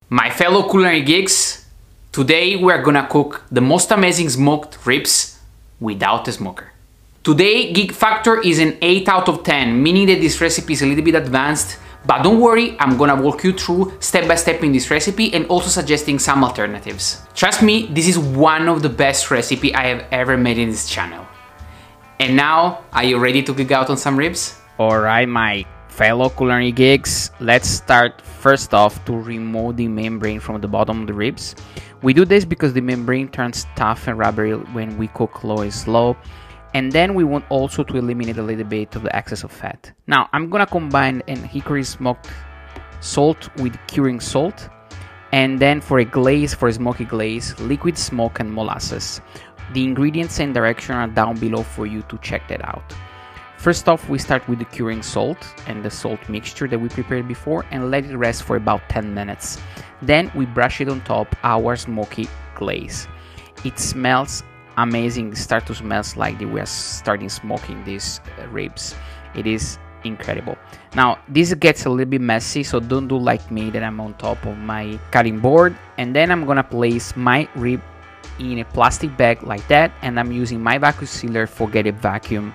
My fellow culinary geeks, today we're gonna cook the most amazing smoked ribs without a smoker. Today, geek factor is an 8 out of 10, meaning that this recipe is a little bit advanced, but don't worry, I'm gonna walk you through step by step in this recipe and also suggesting some alternatives. Trust me, this is one of the best recipes I have ever made in this channel. And now, are you ready to geek out on some ribs? Alright, my fellow culinary geeks, let's start first off to remove the membrane from the bottom of the ribs. We do this because the membrane turns tough and rubbery when we cook low and slow, and then we want also to eliminate a little bit of the excess of fat. Now I'm gonna combine an hickory smoked salt with curing salt, and then for a glaze, for a smoky glaze, liquid smoke and molasses. The ingredients and direction are down below for you to check that out. First off, we start with the curing salt and the salt mixture that we prepared before and let it rest for about 10 minutes. Then we brush it on top our smoky glaze. It smells amazing. It starts to smell like we are starting smoking these ribs. It is incredible. Now this gets a little bit messy, so don't do like me that I'm on top of my cutting board. And then I'm gonna place my rib in a plastic bag like that, and I'm using my vacuum sealer for get a vacuum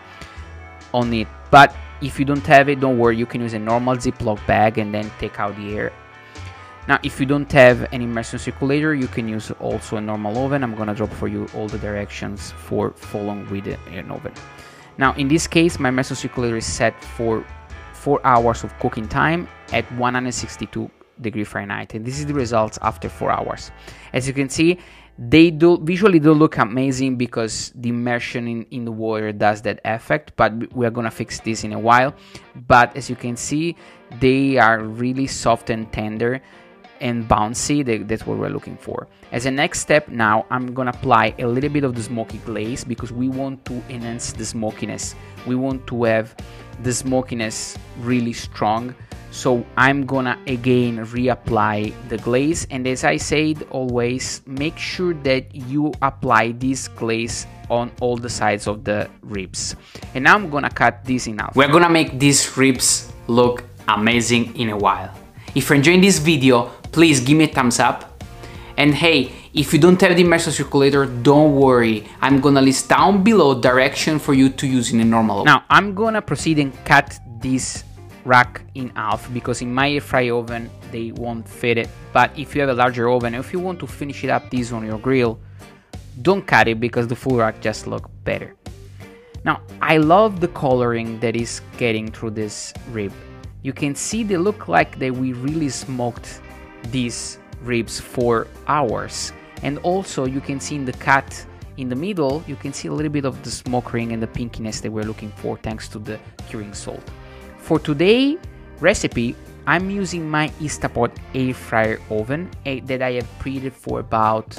on it. But if you don't have it, don't worry, you can use a normal Ziploc bag and then take out the air. Now if you don't have an immersion circulator, you can use also a normal oven. I'm gonna drop for you all the directions for following with an oven. Now in this case, my immersion circulator is set for 4 hours of cooking time at 162 degrees Fahrenheit, and this is the results after 4 hours. As you can see, they visually do look amazing because the immersion in the water does that effect, but we are gonna fix this in a while. But as you can see, they are really soft and tender and bouncy. That's what we're looking for. As a next step, now I'm gonna apply a little bit of the smoky glaze because we want to enhance the smokiness. We want to have the smokiness really strong. So I'm gonna again reapply the glaze, and as I said, always make sure that you apply this glaze on all the sides of the ribs. And now I'm gonna cut this in half. We're gonna make these ribs look amazing in a while. If you're enjoying this video, please give me a thumbs up. And hey, if you don't have the immersion circulator, don't worry, I'm gonna list down below direction for you to use in a normal oven. Now I'm gonna proceed and cut this rack in half because in my air fry oven they won't fit it. But if you have a larger oven, if you want to finish it up this on your grill, don't cut it because the full rack just look better. Now I love the coloring that is getting through this rib. You can see they look like that we really smoked these ribs for hours, and also you can see in the cut in the middle, you can see a little bit of the smoke ring and the pinkiness that we're looking for thanks to the curing salt. For today's recipe, I'm using my Instapot air fryer oven that I have preheated for about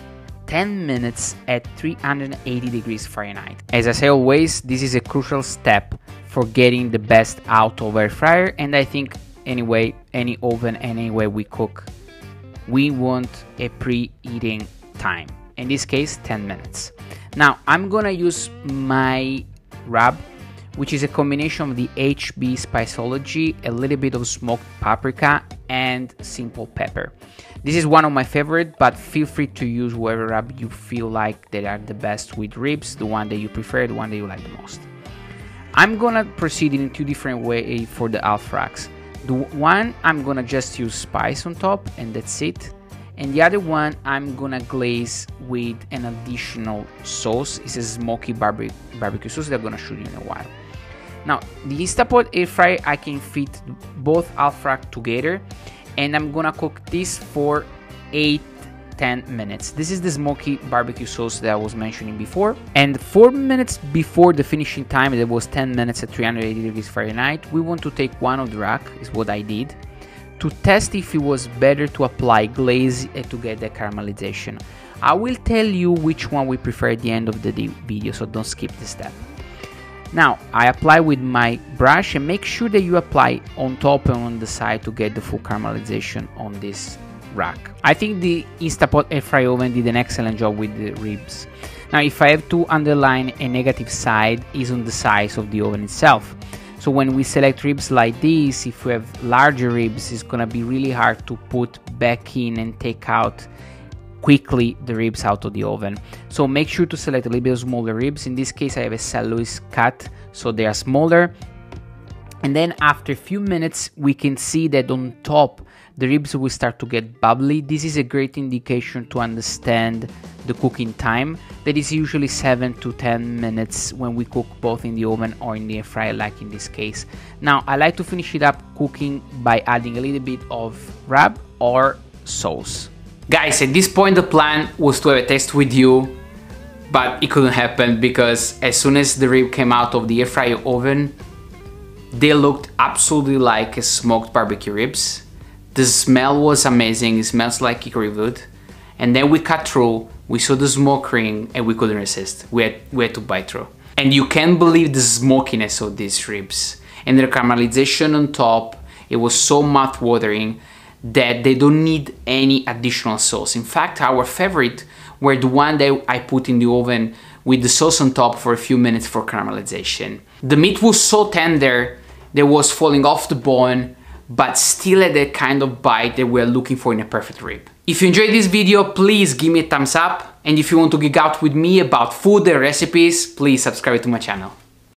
10 minutes at 380 degrees Fahrenheit. As I say always, this is a crucial step for getting the best out of air fryer, and I think anyway, any oven, any way we cook, we want a preheating time. In this case, 10 minutes. Now I'm gonna use my rub, which is a combination of the HB Spiceology, a little bit of smoked paprika, and simple pepper. This is one of my favorite, but feel free to use whatever rub you feel like that are the best with ribs, the one that you prefer, the one that you like the most. I'm gonna proceed in 2 different ways for the half racks. The one, I'm gonna just use spice on top, and that's it. And the other one, I'm gonna glaze with an additional sauce. It's a smoky barbecue sauce that I'm gonna show you in a while. Now, the Instapot air fryer, I can fit both half rack together, and I'm gonna cook this for 8-10 minutes. This is the smoky barbecue sauce that I was mentioning before. And 4 minutes before the finishing time, that was 10 minutes at 380 degrees Fahrenheit, we want to take one of the rack, is what I did, to test if it was better to apply glaze to get the caramelization. I will tell you which one we prefer at the end of the video, so don't skip this step. Now I apply with my brush, and make sure that you apply on top and on the side to get the full caramelization on this rack. I think the Instapot air fry oven did an excellent job with the ribs. Now if I have to underline a negative side, is on the size of the oven itself. So when we select ribs like this, if we have larger ribs, it's gonna be really hard to put back in and take out quickly the ribs out of the oven. So make sure to select a little bit of smaller ribs. In this case I have a St. Louis cut, so they are smaller. And then after a few minutes we can see that on top the ribs will start to get bubbly. This is a great indication to understand the cooking time. That is usually 7 to 10 minutes when we cook both in the oven or in the air fryer, like in this case. Now I like to finish it up cooking by adding a little bit of rub or sauce. Guys, at this point the plan was to have a test with you, but it couldn't happen because as soon as the rib came out of the air fryer oven, they looked absolutely like smoked barbecue ribs. The smell was amazing, it smells like hickory wood. And then we cut through, we saw the smoke ring and we couldn't resist. We had to bite through. And you can't believe the smokiness of these ribs. And the caramelization on top, it was so mouth-watering that they don't need any additional sauce. In fact, our favorite were the one that I put in the oven with the sauce on top for a few minutes for caramelization. The meat was so tender that it was falling off the bone, but still had that kind of bite that we're looking for in a perfect rib. If you enjoyed this video, please give me a thumbs up. And if you want to geek out with me about food and recipes, please subscribe to my channel.